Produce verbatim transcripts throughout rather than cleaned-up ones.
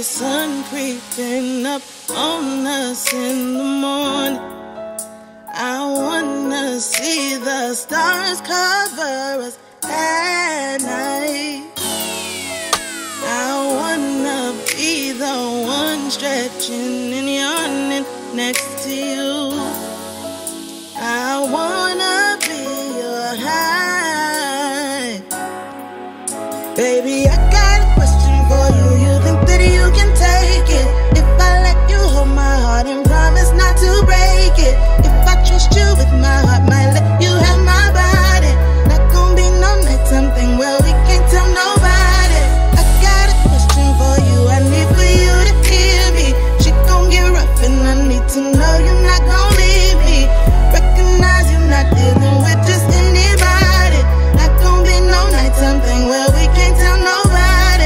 the sun creeping up on us in the morning. I wanna see the stars cover us at night. I wanna be the one stretching and yawning next to you. I wanna be your high. Baby, I got a question for you. You think that you can take it? If I let you hold my heart and promise not to break it. If I trust you with my heart, might let you have my body. Not gonna be no night, something where we can't tell nobody. I got a question for you, I need for you to hear me. Shit gon' get rough and I need to know you're not gon' leave me. Recognize you're not dealing with just anybody. Not gon' be no night, something where we can't tell nobody.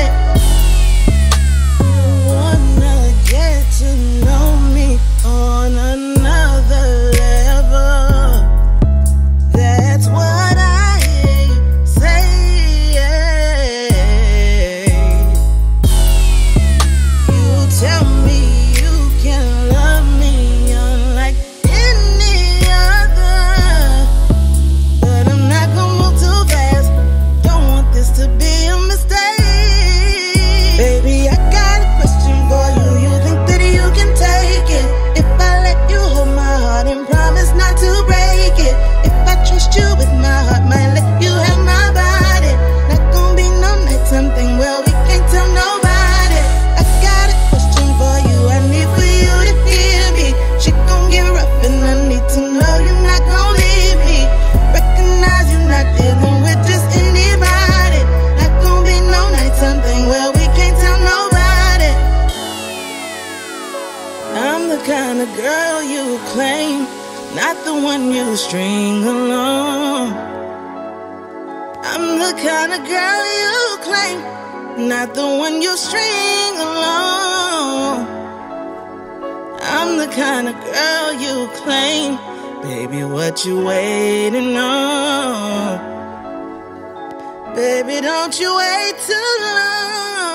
You wanna get to know me on another level. That's what I hear you say. You tell me you can love me unlike any other, but I'm not gonna move too fast. Don't want this to be a mistake. Baby, I got a question for you. You think that you can take it? If I let you hold my heart and promise not to break it. If I trust you with my heart, might let you have my body. Not gonna be no night, something where we can't tell nobody. I got a question for you, I need for you to hear me. Shit gon' get rough and I need to know you're not gon' leave me. Recognize you're not dealing with just anybody. Not gon' be no night, something where we can't tell nobody. I'm the kind of girl you claim, not the one you string along. I'm the kind of girl you claim, not the one you string along. I'm the kind of girl you claim. Baby, what you waiting on? Baby, don't you wait too long.